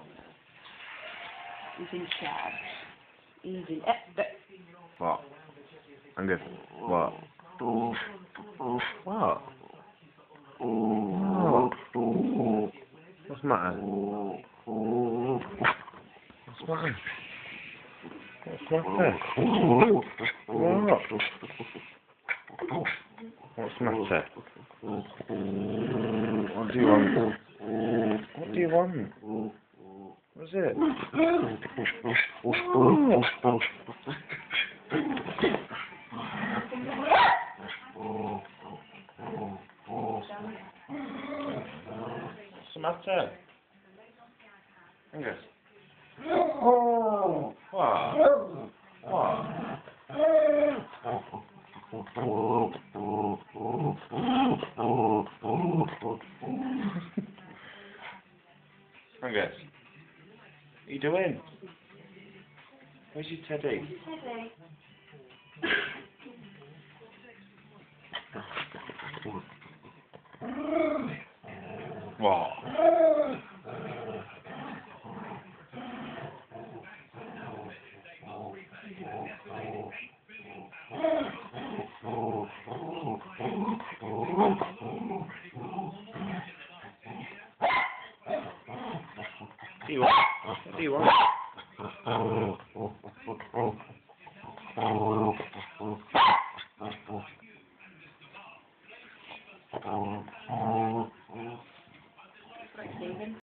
He's in charge. He's in... What? Angus, what? What? What's the matter? What's the matter? What's the matter? What? What's the matter? What do you want? What do you want? What is it? What's the matter? Angus? What? What? Angus? What are you doing? Where's your teddy? Teddy. What? What do you want? What do you want?